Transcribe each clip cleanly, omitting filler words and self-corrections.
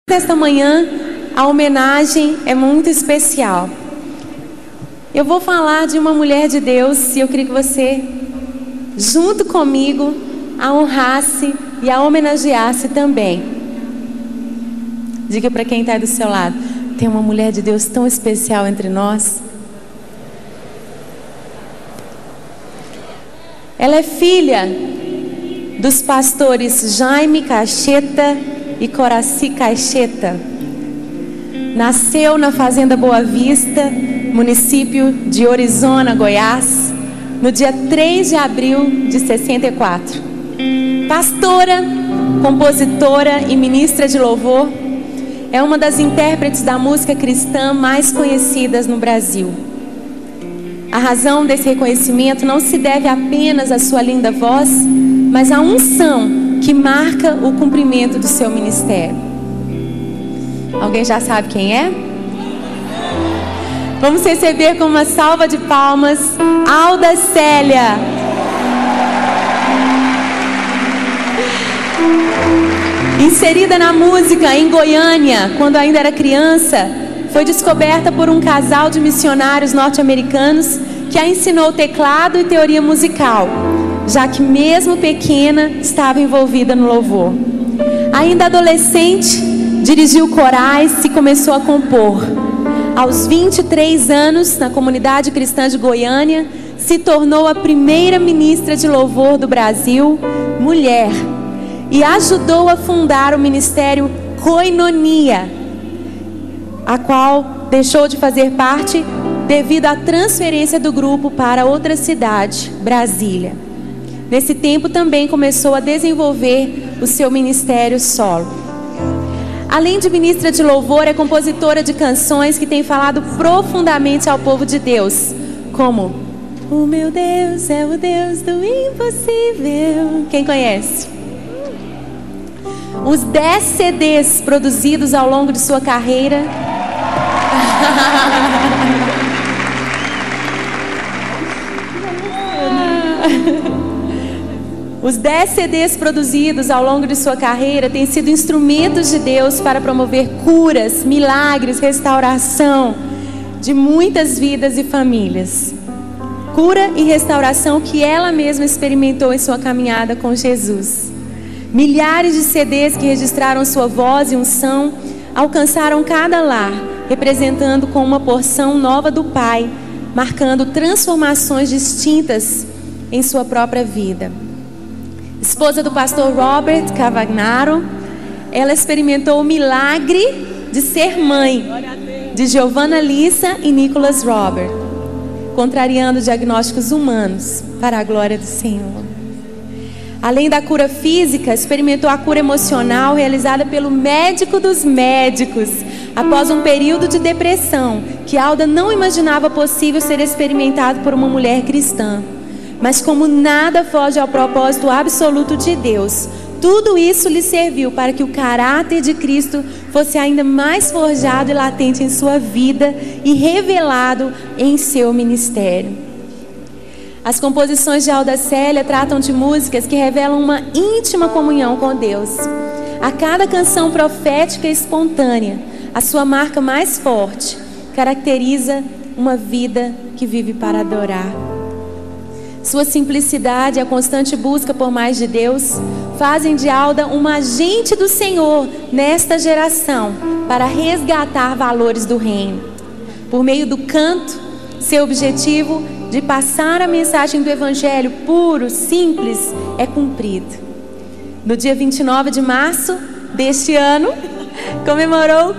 Esta manhã, a homenagem é muito especial. Eu vou falar de uma mulher de Deus e eu queria que você, junto comigo, a honrasse e a homenageasse também. Diga para quem está do seu lado: tem uma mulher de Deus tão especial entre nós. Ela é filha dos pastores Jaime Cacheta e Coraci Cacheta. Nasceu na Fazenda Boa Vista, município de Orizona, Goiás, no dia 3 de abril de 64. Pastora, compositora e ministra de louvor, é uma das intérpretes da música cristã mais conhecidas no Brasil. A razão desse reconhecimento não se deve apenas à sua linda voz, mas à unção que marca o cumprimento do seu ministério. Alguém já sabe quem é? Vamos receber com uma salva de palmas Alda Célia. Inserida na música em Goiânia, quando ainda era criança, foi descoberta por um casal de missionários norte-americanos que a ensinou teclado e teoria musical, já que mesmo pequena estava envolvida no louvor. Ainda adolescente, dirigiu corais e começou a compor. Aos 23 anos, na comunidade cristã de Goiânia, se tornou a primeira ministra de louvor do Brasil, mulher, e ajudou a fundar o ministério Koinonia, a qual deixou de fazer parte devido à transferência do grupo para outra cidade, Brasília. Nesse tempo também começou a desenvolver o seu ministério solo. Além de ministra de louvor, é compositora de canções que tem falado profundamente ao povo de Deus, como "O meu Deus é o Deus do impossível". Quem conhece? Os 10 CDs produzidos ao longo de sua carreira Os 10 CDs produzidos ao longo de sua carreira têm sido instrumentos de Deus para promover curas, milagres, restauração de muitas vidas e famílias. Cura e restauração que ela mesma experimentou em sua caminhada com Jesus. Milhares de CDs que registraram sua voz e unção alcançaram cada lar, representando com uma porção nova do Pai, marcando transformações distintas em sua própria vida. Esposa do pastor Robert Cavagnaro, ela experimentou o milagre de ser mãe de Giovanna Lissa e Nicholas Robert, contrariando diagnósticos humanos para a glória do Senhor. Além da cura física, experimentou a cura emocional realizada pelo médico dos médicos, após um período de depressão que Alda não imaginava possível ser experimentado por uma mulher cristã. Mas como nada foge ao propósito absoluto de Deus, tudo isso lhe serviu para que o caráter de Cristo fosse ainda mais forjado e latente em sua vida e revelado em seu ministério. As composições de Alda Célia tratam de músicas que revelam uma íntima comunhão com Deus. A cada canção profética e espontânea, a sua marca mais forte caracteriza uma vida que vive para adorar. Sua simplicidade e a constante busca por mais de Deus fazem de Alda uma agente do Senhor nesta geração para resgatar valores do reino. Por meio do canto, seu objetivo de passar a mensagem do Evangelho puro, simples, é cumprido. No dia 29 de março deste ano, comemorou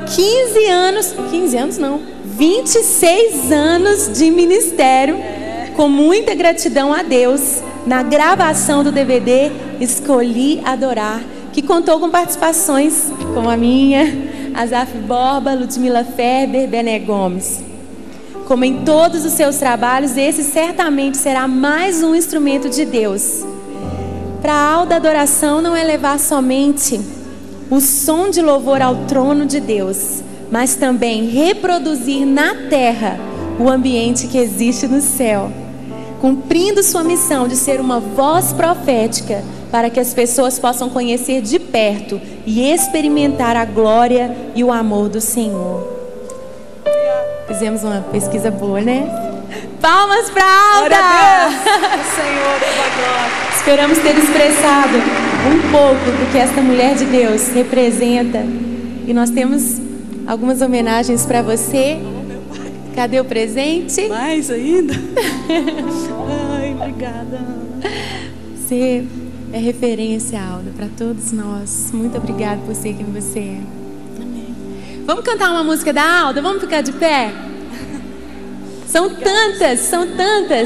26 anos de ministério, com muita gratidão a Deus, na gravação do DVD Escolhi Adorar, que contou com participações como a minha, Azaf Borba, Ludmila Ferber, Bené Gomes. Como em todos os seus trabalhos, esse certamente será mais um instrumento de Deus. Para a Alda, adoração não é levar somente o som de louvor ao trono de Deus, mas também reproduzir na terra o ambiente que existe no céu, cumprindo sua missão de ser uma voz profética para que as pessoas possam conhecer de perto e experimentar a glória e o amor do Senhor. Fizemos uma pesquisa boa, né? Palmas para Alda! Senhor, tua glória. Esperamos ter expressado um pouco do que esta mulher de Deus representa. E nós temos algumas homenagens para você. Cadê o presente? Mais ainda? Ai, obrigada. Você é referência, Alda, para todos nós. Muito obrigada por ser quem você é. Amém. Vamos cantar uma música da Alda? Vamos ficar de pé? São tantas, são tantas.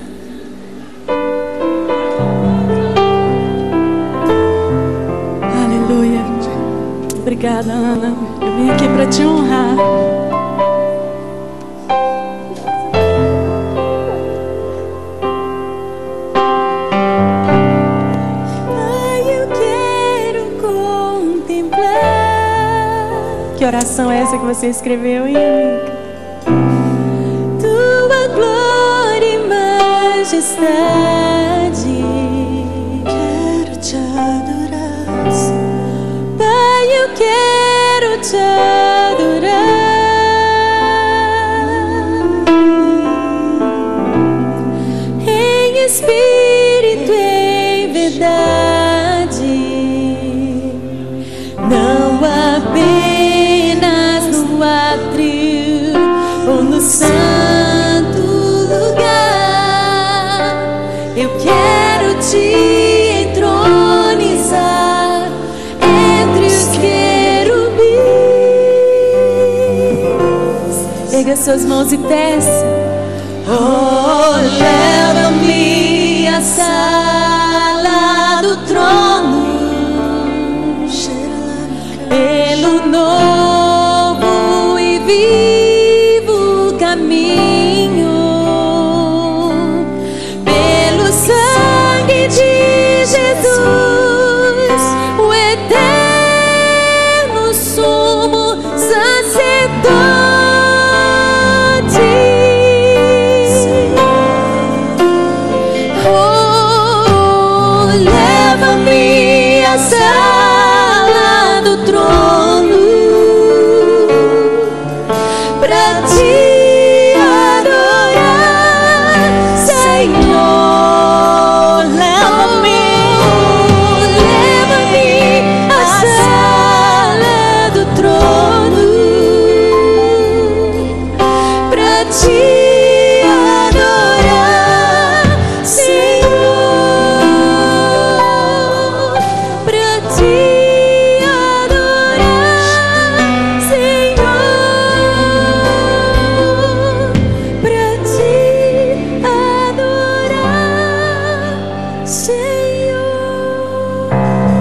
Aleluia. Obrigada, Ana. Eu vim aqui para te honrar. Que oração é essa que você escreveu, hein, amiga? Tua glória e majestade, Quero te adorar, Pai, eu quero te adorar em espírito e em verdade, não apenas no átrio ou no santo lugar. Eu quero te entronizar entre os querubins. Erga suas mãos e peça: oh, leva-me à sala do trono, pelo novo e vivo caminho, pelo sangue de Jesus, o eterno sumo sacerdote. Oh, leva-me à sala do trono pra te adorar, Senhor. Leva-me à sala do trono pra te adorar, Senhor. Pra te adorar, Senhor. Pra te adorar, Senhor.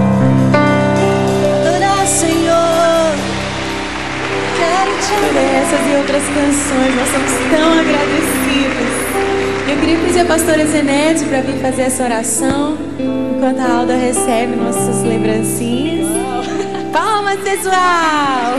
adorar, Senhor. Quero te Por essas e outras canções, nós somos tão agradecidos. Eu queria pedir a pastora Zenete para vir fazer essa oração, enquanto a Alda recebe nossas lembrancinhas. Palmas, pessoal!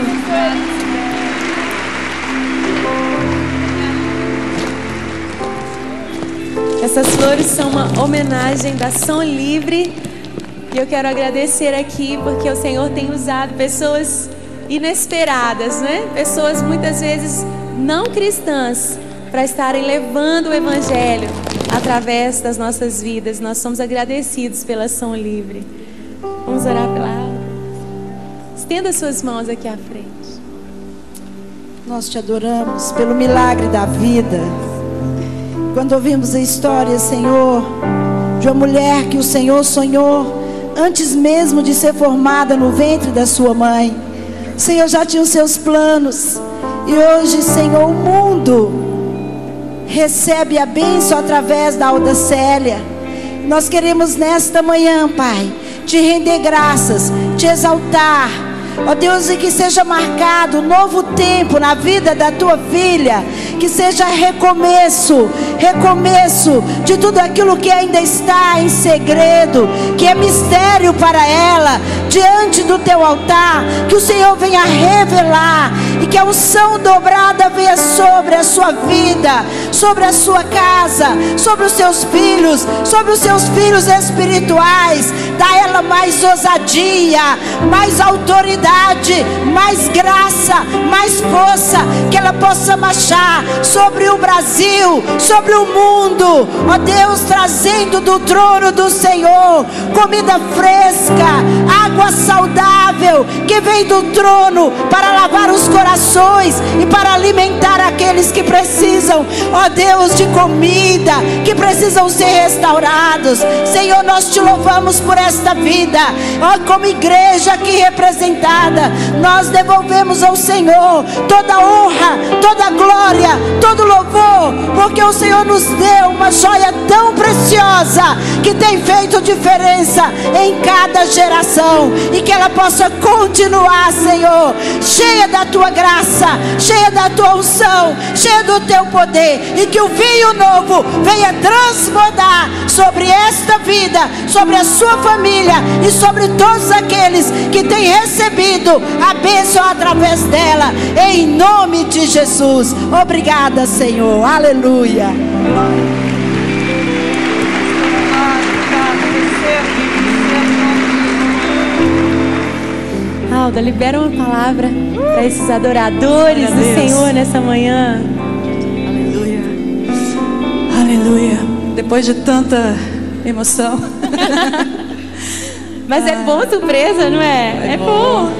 Essas flores são uma homenagem da Som Livre. E eu quero agradecer aqui porque o Senhor tem usado pessoas inesperadas, né? Pessoas muitas vezes não cristãs para estarem levando o Evangelho através das nossas vidas. Nós somos agradecidos pela Som Livre. Vamos orar pela Alda. Estenda suas mãos aqui à frente. Nós te adoramos pelo milagre da vida. Quando ouvimos a história, Senhor, de uma mulher que o Senhor sonhou antes mesmo de ser formada no ventre da sua mãe. O Senhor já tinha os seus planos. E hoje, Senhor, o mundo recebe a bênção através da Alda Célia. Nós queremos nesta manhã, Pai, te render graças, te exaltar. Ó Deus, e que seja marcado um novo tempo na vida da tua filha. Que seja recomeço, recomeço de tudo aquilo que ainda está em segredo, que é mistério para ela, diante do teu altar. Que o Senhor venha revelar e que a unção dobrada venha sobre a sua vida, sobre a sua casa, sobre os seus filhos espirituais. Dá a ela mais ousadia, mais autoridade, mais graça, mais força, que ela possa marchar sobre o Brasil, sobre o mundo, ó Deus, trazendo do trono do Senhor comida fresca, água saudável, que vem do trono para lavar os corações e para alimentar aqueles que precisam, ó Deus, de comida, que precisam ser restaurados. Senhor, nós te louvamos por esta vida, ó, como igreja aqui representada, nós devolvemos ao Senhor toda a honra, toda a glória, todo o louvor, porque o Senhor nos deu uma joia tão preciosa, que tem feito diferença em cada geração, e que ela possa continuar, Senhor, cheia da tua graça, cheia da tua unção, cheia do teu poder, e que o vinho novo venha transbordar sobre esta vida, sobre a sua família e sobre todos aqueles que têm recebido a bênção através dela, em nome de Jesus. Obrigada, Senhor. Aleluia. Alda, libera uma palavra para esses adoradores do Senhor nessa manhã. Aleluia. Aleluia. Depois de tanta emoção. Mas é bom surpresa, não é? É bom.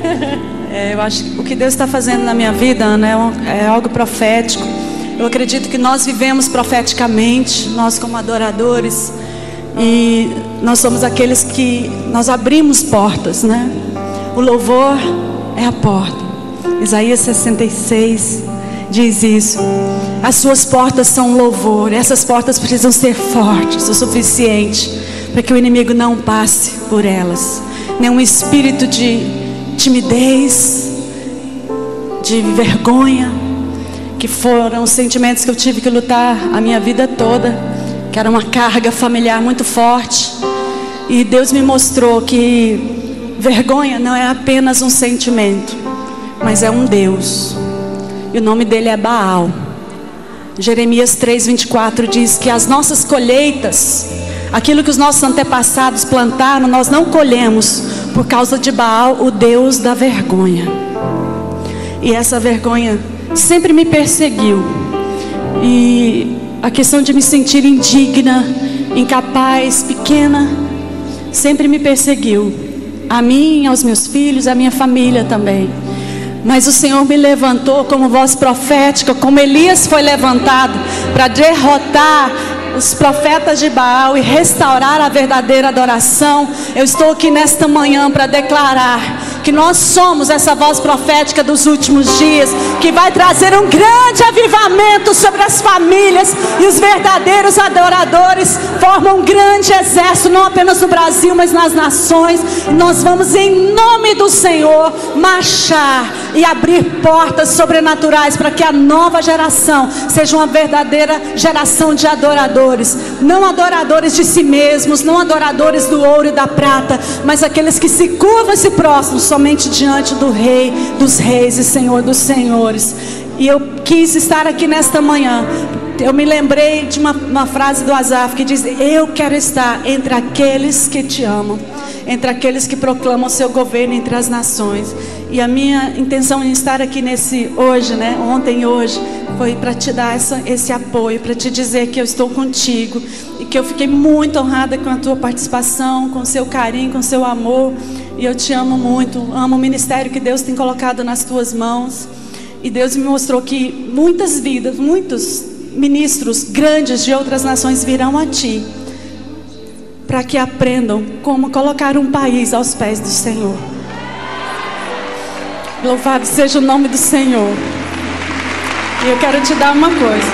Eu acho que o que Deus está fazendo na minha vida, Ana, é algo profético. Eu acredito que nós vivemos profeticamente, nós como adoradores, e nós somos aqueles que nós abrimos portas, né? O louvor é a porta. Isaías 66 diz isso. As suas portas são louvor. Essas portas precisam ser fortes o suficiente para que o inimigo não passe por elas. Nenhum espírito de timidez, de vergonha, que foram os sentimentos que eu tive que lutar a minha vida toda, que era uma carga familiar muito forte. E Deus me mostrou que vergonha não é apenas um sentimento, mas é um Deus, e o nome dele é Baal. Jeremias 3:24 diz que as nossas colheitas, aquilo que os nossos antepassados plantaram, nós não colhemos por causa de Baal, o Deus da vergonha. E essa vergonha sempre me perseguiu, e a questão de me sentir indigna, incapaz, pequena, sempre me perseguiu, a mim, aos meus filhos, a minha família também. Mas o Senhor me levantou como voz profética, como Elias foi levantado para derrotar os profetas de Baal e restaurar a verdadeira adoração. Eu estou aqui nesta manhã para declarar que nós somos essa voz profética dos últimos dias, que vai trazer um grande avivamento sobre as famílias, e os verdadeiros adoradores formam um grande exército, não apenas no Brasil, mas nas nações. Nós vamos, em nome do Senhor, marchar e abrir portas sobrenaturais para que a nova geração seja uma verdadeira geração de adoradores, não adoradores de si mesmos, não adoradores do ouro e da prata, mas aqueles que se curvam e se prostram somente diante do Rei dos Reis e Senhor dos Senhores. E eu quis estar aqui nesta manhã. Eu me lembrei de uma frase do Asaf que diz: eu quero estar entre aqueles que te amam, entre aqueles que proclamam o seu governo entre as nações. E a minha intenção em estar aqui hoje, né, ontem e hoje, foi para te dar esse apoio, para te dizer que eu estou contigo, e que eu fiquei muito honrada com a tua participação, com o seu carinho, com o seu amor. E eu te amo muito, amo o ministério que Deus tem colocado nas tuas mãos. E Deus me mostrou que muitas vidas, muitos ministros grandes de outras nações virão a ti, para que aprendam como colocar um país aos pés do Senhor. Louvado seja o nome do Senhor. E eu quero te dar uma coisa.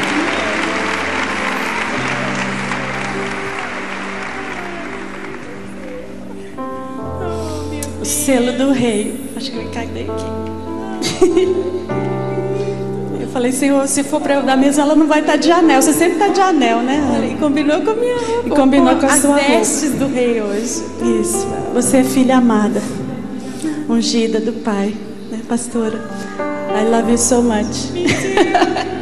O selo do rei. Acho que vai cair daqui. Eu falei: Senhor, se for para eu dar mesmo, ela não vai estar de anel. Você sempre está de anel, né? E combinou com a minha roupa. E combinou com a sua roupa. As vestes do rei hoje. Isso. Você é filha amada, ungida do Pai. né, pastora? I love you so much.